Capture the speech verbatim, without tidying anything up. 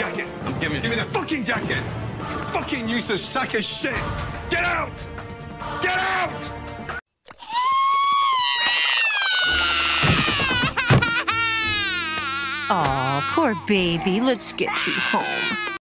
jacket. Give me, give me the fucking jacket. Fucking useless sack of shit. Get out! Get out! Aw, poor baby. Let's get you home.